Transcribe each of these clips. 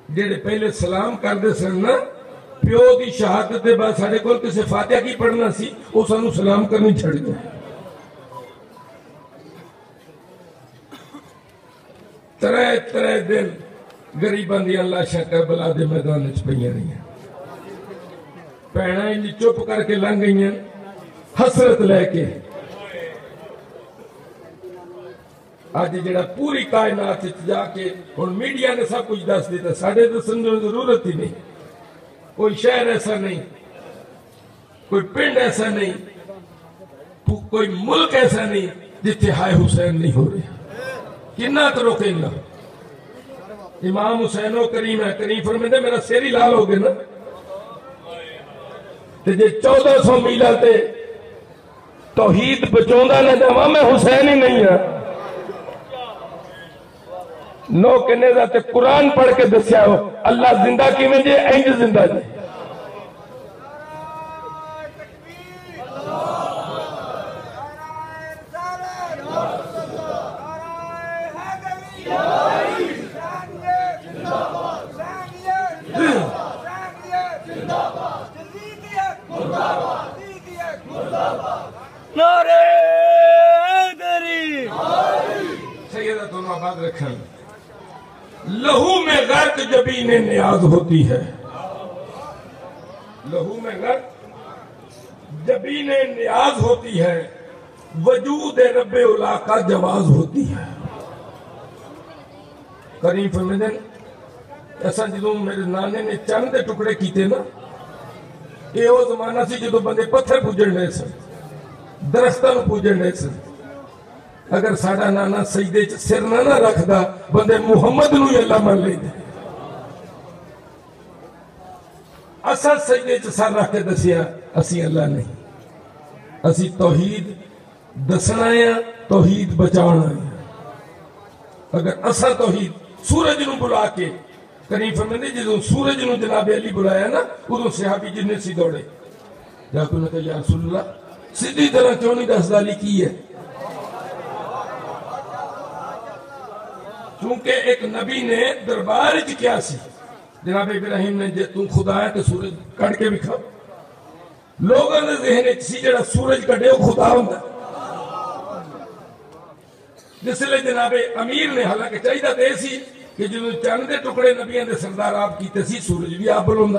جڑے پہلے سلام کردے سن نا پیو دی شہادت دے بعد سارے کول کسے فاتحہ کی پڑھنا سی وہ سانو سلام کرنی چھڑ گئے. ترے دن غریباں دی لاشاں کربلا دے میدان وچ پئیاں رہیاں. بھیناں انج چپ کر کے لنگ گئیاں حسرت لے کے. آج جڑا پوری کائنات جا کے ہن میڈیا نے سب کچھ دس دیتا ساڈے دسن دی ضرورت ہی نہیں. کوئی شہر ایسا نہیں, کوئی پنڈ ایسا نہیں, کوئی ملک ایسا نہیں جتھے ہائے حسین نہیں ہو رہے. کنا تو روکیں گا. امام حسین و کریم ہے, کریم فرمیندے میرا سیر ہی لال ہو گئے نا تے جے 1400 میلہ تے توحید بچوندا نہ جاواں میں حسین ہی نہیں ہاں. نو کنے دا تے قرآن پڑھ کے دسیا ہو اللہ زندہ کیویں جے انج زندہ جے. سیدہ آباد رکھن لہو میں غرق جبین نیاز ہوتی ہے. لہو میں غرق جبین نیاز ہوتی ہے, وجود رب اولا کا جواز ہوتی ہے. کریم فرمیندے ایسا جدوں میرے نانے نے چند دے ٹکڑے کیتے نا یہ وہ زمانہ سی جدوں بندے پتھر پوجن رہے سن, درختاں پوجن رہے سن. اگر ساڑا نانا سجدے سر نہ رکھ دا بندے محمد نو ہی اللہ مان لے دے. اسا سجدے سر رکھ کے دسیا اسی اللہ نہیں, اسی توحید دسنا ہے توحید بچانا ہے. اگر اسا توحید سورج نو بلا کے کریم فرمیندے جدوں سورج نو جناب علی بلایا نا ادوں صحابی جننے سی دوڑے جا کو نے کہا یا رسول اللہ سیدھی طرح کیوں نہیں دس دالی کی ہے. چونکہ ایک نبی نے دربار کی کیا سی جناب ابراہیم نے جے تم خدا ہے تو سورج کٹ کے بھی کھا. لوگوں نے ذہن سی جڑا سورج کٹے وہ خدا ہوتا. جس لئے جناب امیر نے حالانکہ چاہیدہ دے سی کہ جنہوں چند دے ٹکڑے نبیان دے سردار آپ کیتے سی سورج بھی آپ بلوندہ,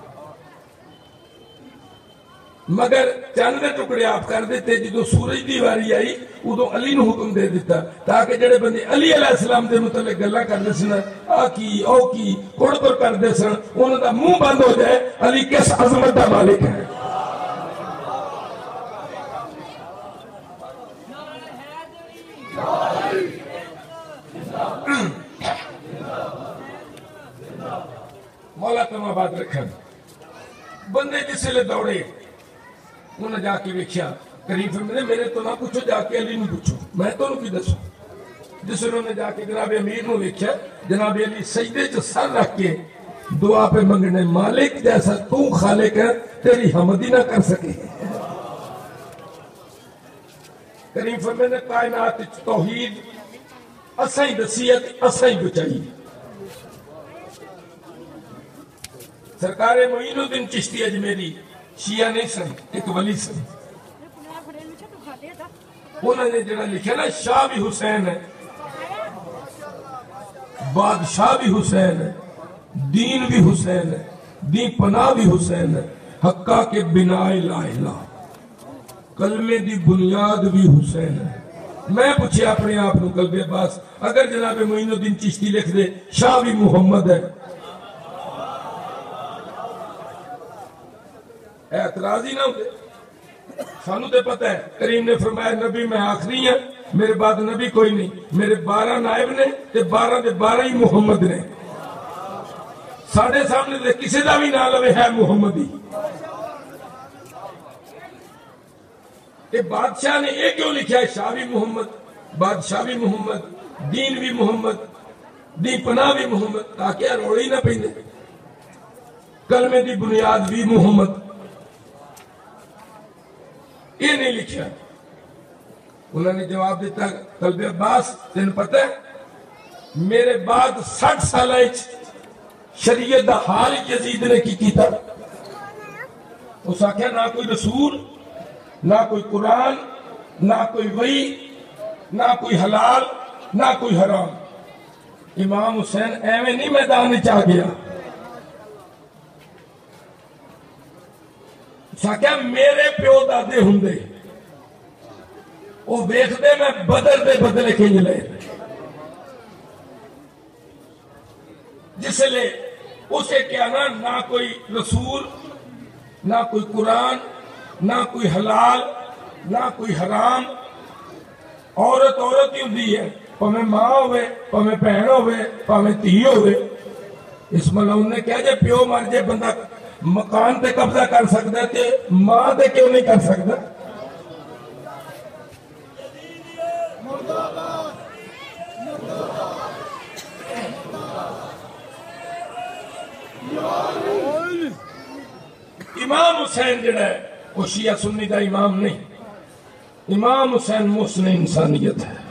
مگر چند دے ٹکڑے آپ کر دیتے جدو سورج دی واری آئی ادو علی نو حکم دے دیتا تاکہ جڑے بندے علی علیہ السلام دے متعلق گلہ کر دے سن آ کی او کی کڑ کر دے سن انہوں دا منہ بند ہو جائے علی کس عظمت دا مالک ہے. مولا تم آباد رکھن بندے جس لئے دوڑے انہیں جا کے ویکھیا کریم فرمیندے میرے تو نہ پوچھو جا کے علی نہیں پوچھو میں تو انہوں کی دسوں. جس انہوں نے جا کے جناب امیر نو ویکھیا جناب علی سجدے چ سر رکھ کے دعا پہ منگنے مالک جیسا تو خالق ہے تیری حمد ہی نہ کر سکے. کریم فرمیندے کائنات توحید اسائی دسیت اسائی بچائی. سرکار معین الدین چشتی اجمیری شیعہ نہیں سن ایک ولی سن. انہوں نے جنہا لکھا نا شاہ بھی حسین ہے, بادشاہ بھی حسین ہے, دین بھی حسین ہے, دین پناہ بھی حسین ہے, حقہ کے بنا لا الہ کلمے دی بنیاد بھی حسین ہے. میں پوچھے اپنے آپ نو قلب عباس اگر جناب معین الدین چشتی لکھ دے شاہ بھی محمد ہے اعتراض ہی نہ ہوتے. سانو تے پتہ ہے کریم نے فرمایا نبی میں آخری ہیں میرے بعد نبی کوئی نہیں, میرے 12 نائب نے تے 12 دے 12 ہی محمد نے. ساڑھے سامنے دے کسی دا بھی نہ لوے ہے محمدی. کہ بادشاہ نے یہ کیوں لکھا ہے شاہ بھی محمد, بادشاہ بھی محمد, دین بھی محمد, دین پناہ بھی محمد, تاکہ روڑی نہ پہنے کلمے دی بنیاد بھی محمد. یہ نہیں لکھا. انہوں نے جواب دیتا قلب عباس تین پتہ ہے میرے بعد 60 سالہ شریعت دا حال یزید نے کی کیتا؟ اس آکھیا نہ کوئی رسول، نہ کوئی قرآن، نہ کوئی وحی، نہ کوئی حلال، نہ کوئی حرام۔ امام حسین ایویں نہیں میدان چاہ گیا، ساکھیا میرے پیو دادے ہندے وہ ویخ دے میں بدل دے بدلے کھنج لے، جس لئے اسے کیا نہ کوئی رسول، نہ کوئی قرآن، نہ کوئی حلال، نہ کوئی حرام۔ عورت عورت ہی ہوندی ہے، پہمیں ماں ہوئے، پہمیں پہن ہوئے، پہمیں تھی ہوئے۔ اس ملعون نے کہا جے پیو مر جے بندہ مکان تے قبضہ کر سکتا ہے تے ماں تے کیوں نہیں کر سکتا؟ امام حسین جڑا ہے وہ شیعہ سنی دا امام نہیں، امام حسین محسن انسانیت ہے۔